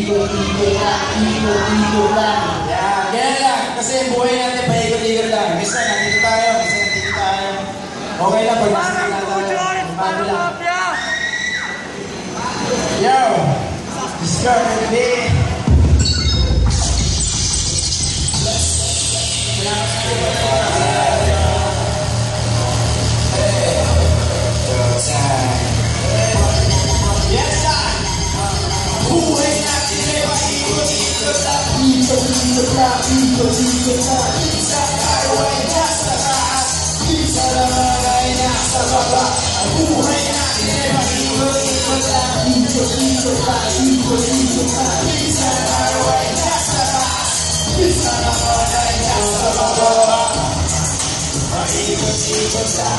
ikot-ikot lang, ikot-ikot lang. Yan, ganyan lang. Kasi yung buhay natin, paikot-ikot lang. Minsan nandito tayo, minsan nandito tayo. Okay lang pag nasa tingnan tayo. Bago lang. Yo! Discard the day. Ikot-ikot lang, ikot-ikot lang. Isa tayo ay nasa taas, isa naman ay nasa baba. Ang buhay natin ay paikot-ikot lang. Ikot-ikot lang, ikot-ikot lang. Isa tayo ay nasa taas, isa naman ay nasa baba. Paikot-ikot lang.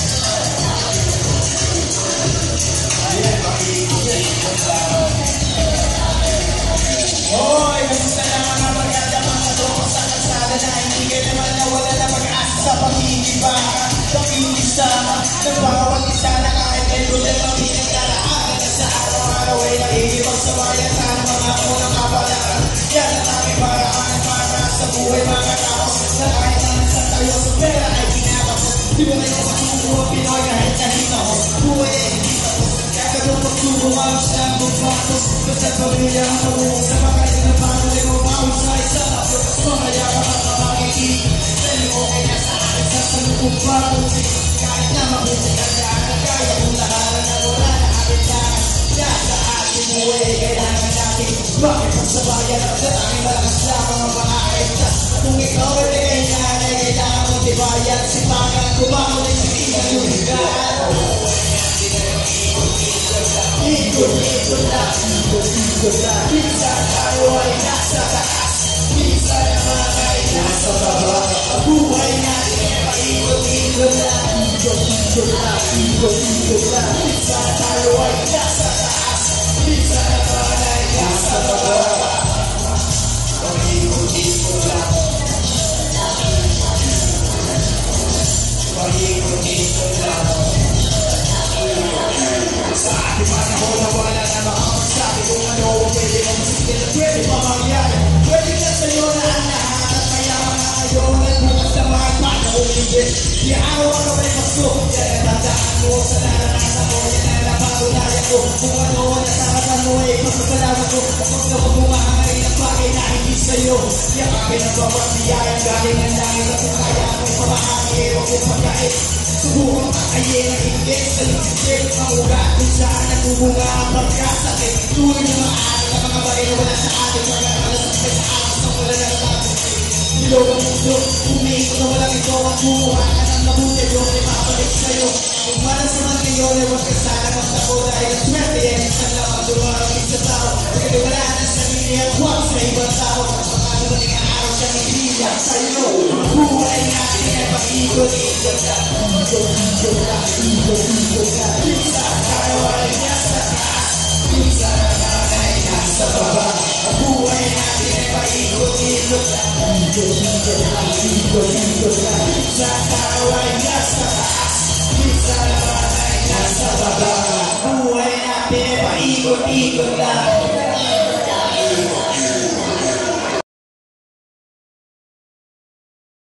Yeah, paikot-ikot lang. Hoy, kamusta naman ang maganda mga tropa sa kalsada na hindi ka naman nawala na pag-asa sa pag-ibig-baka, pag-ibig-sama, nagpapawag isa na kahit may gulat ang pinagdaraanan na sa araw-araw ay nakikipagsabayan sana mga unang kapalaran. Yan ang aming paraan para sa buhay mga tao na kahit naman sa tayo sa pera ay kinakapos. Di ba kayo sa tubuhan Pinoy kahit kahit ako, buhay ay hindi tapos. Kaya kung magtubong ayos na ang bugbatos, basta pamilya ang pamilya sa pagkain na pamilya mo bawis sa isa tapos mamaya ka pa makikita. Dahil okay na sa akin sa salubong batos, kahit na mabubukagaan na kaya kung laharan na wala na habitaan. Kaya sa ating buhay kailangan natin bakit pagsabayan at sa tanging malakas lamang ang makakaigtas. Kung ikaw ay kailangan ay kailangan mo tibayan, sipagan, kumakot ay sikigan yung higaan. Ikot-ikot lang, ikot-ikot lang. Isa tayo ay nasa taas, isa naman ay nasa baba. Ang buhay natin ay paikot-ikot lang. Ikot-ikot lang, ikot-ikot lang. Isa tayo ay nasa taas, isa naman ay nasa baba. Paikot-ikot lang. Paikot-ikot lang. Sa ating panahon na wala na makapagsabi kung ano ang pwede mong masigil at pwede pa mangyari. Pwede na sa'yo na ang lahat at mayaman na ngayon at bukas na mga panahon hindi. Di araw ang kamay magso, yan ang tandaan mo sa naranasan mo. Yan ang napatunayan ko kung ano ang nasarasan mo ay pagpasalamat ko. Kapag na pagmumahangay ng bagay na hindi sa'yo, yakapin ang bawat biyayang galing ng langit at kung kaya mo'y pamahangin o kung pagkain. Subukang kakayin ang higit sa ligit ang ugat kung saan nagbubunga ang pagkasakit. Tuloy na maaari na mga bagay na wala sa atin mga nalasakit sa akas ng wala na sa atin. Ilog ang mundo, umiikot na walang ito at bumuha ka ng mabuti doon ay makabalik sa'yo. Kung malas naman ngayon ay huwag ka sana magtako dahil ang swerte yan isang lang ang dumarating sa tao. Pagkali wala na sa sarili at huwag sa ibang tao. Kapag naman ang araw siyang ibigan sa'yo. Buhay natin ay paikot-ikot lang. Ikot-ikot lang, ikot-ikot lang. Isa tayo ay nasa taas, isa naman ay nasa baba. Ang buhay natin ay paikot-ikot lang. Ikot-ikot lang, ikot-ikot lang.